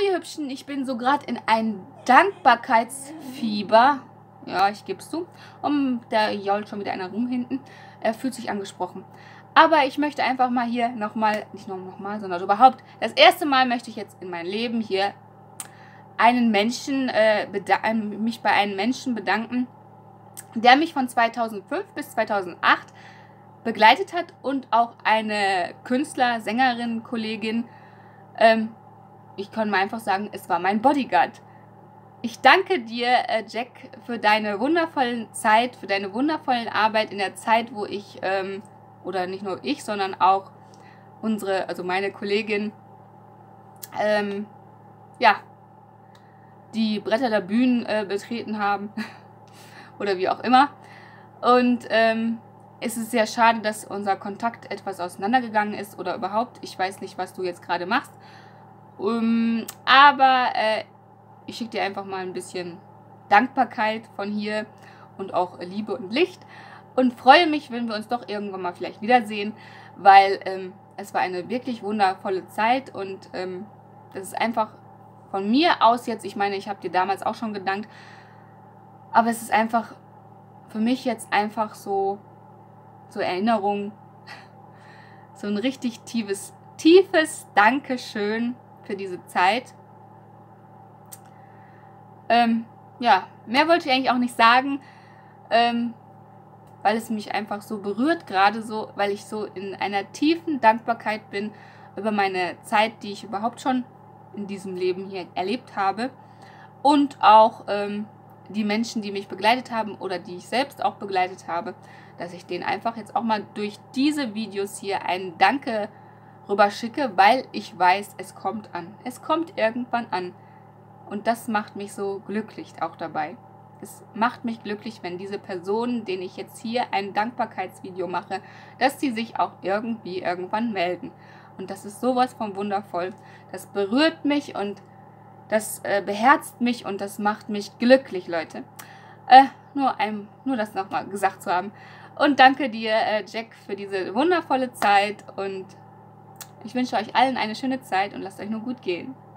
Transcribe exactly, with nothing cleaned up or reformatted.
ihr Hübschen, ich bin so gerade in ein Dankbarkeitsfieber. Ja, ich gebe es zu. Und da jault schon wieder einer rum hinten. Er fühlt sich angesprochen. Aber ich möchte einfach mal hier nochmal, nicht nur nochmal, sondern überhaupt, das erste Mal möchte ich jetzt in meinem Leben hier einen Menschen, äh, mich bei einem Menschen bedanken, der mich von zweitausendfünf bis zweitausendacht begleitet hat und auch eine Künstler, Sängerin, Kollegin. Ähm, ich kann mal einfach sagen, es war mein Bodyguard. Ich danke dir, äh, Jack, für deine wundervolle Zeit, für deine wundervolle Arbeit in der Zeit, wo ich, ähm, oder nicht nur ich, sondern auch unsere, also meine Kollegin, ähm, ja, die Bretter der Bühnen äh, betreten haben oder wie auch immer. Und ähm, es ist sehr schade, dass unser Kontakt etwas auseinandergegangen ist oder überhaupt. Ich weiß nicht, was du jetzt gerade machst. Um, aber äh, ich schicke dir einfach mal ein bisschen Dankbarkeit von hier und auch Liebe und Licht und freue mich, wenn wir uns doch irgendwann mal vielleicht wiedersehen, weil ähm, es war eine wirklich wundervolle Zeit und ähm, das ist einfach von mir aus jetzt, ich meine, ich habe dir damals auch schon gedankt, aber es ist einfach für mich jetzt einfach so, so Erinnerung, so ein richtig tiefes, tiefes Dankeschön für diese Zeit. Ähm, ja, mehr wollte ich eigentlich auch nicht sagen, ähm, weil es mich einfach so berührt, gerade so, weil ich so in einer tiefen Dankbarkeit bin über meine Zeit, die ich überhaupt schon in diesem Leben hier erlebt habe und auch ähm, die Menschen, die mich begleitet haben oder die ich selbst auch begleitet habe, dass ich denen einfach jetzt auch mal durch diese Videos hier ein Danke rüber schicke, weil ich weiß, es kommt an. Es kommt irgendwann an. Und das macht mich so glücklich auch dabei. Es macht mich glücklich, wenn diese Personen, denen ich jetzt hier ein Dankbarkeitsvideo mache, dass sie sich auch irgendwie irgendwann melden. Und das ist sowas von wundervoll. Das berührt mich und das äh, beherzt mich und das macht mich glücklich, Leute. Äh, nur, ein, nur das nochmal gesagt zu haben. Und danke dir, äh, Jack, für diese wundervolle Zeit. Und ich wünsche euch allen eine schöne Zeit und lasst euch nur gut gehen.